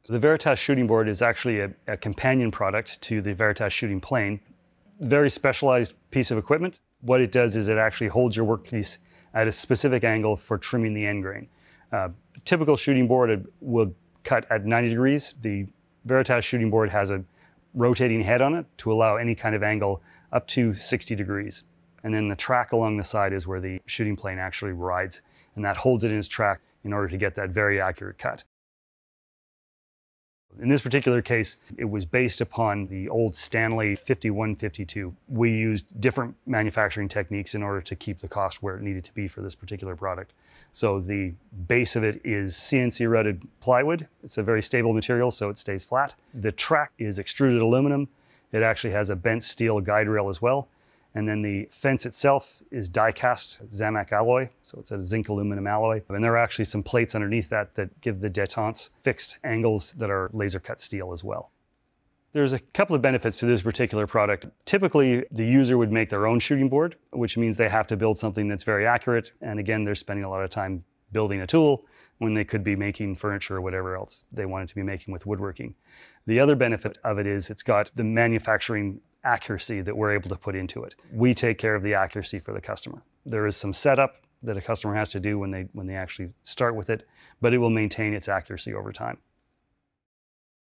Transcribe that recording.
The Veritas shooting board is actually a companion product to the Veritas shooting plane. Very specialized piece of equipment. What it does is it actually holds your workpiece at a specific angle for trimming the end grain. Typical shooting board will cut at 90 degrees. The Veritas shooting board has a rotating head on it to allow any kind of angle up to 60 degrees. And then the track along the side is where the shooting plane actually rides, and that holds it in its track in order to get that very accurate cut. In this particular case, it was based upon the old Stanley 5152. We used different manufacturing techniques in order to keep the cost where it needed to be for this particular product. So the base of it is CNC routed plywood. It's a very stable material, so it stays flat. The track is extruded aluminum. It actually has a bent steel guide rail as well. And then the fence itself is die-cast Zamac alloy, so it's a zinc aluminum alloy. And there are actually some plates underneath that give the détentes fixed angles that are laser cut steel as well. There's a couple of benefits to this particular product. Typically, the user would make their own shooting board, which means they have to build something that's very accurate. And again, they're spending a lot of time building a tool when they could be making furniture or whatever else they wanted to be making with woodworking. The other benefit of it is it's got the manufacturing accuracy that we're able to put into it. We take care of the accuracy for the customer. There is some setup that a customer has to do when they actually start with it, but it will maintain its accuracy over time.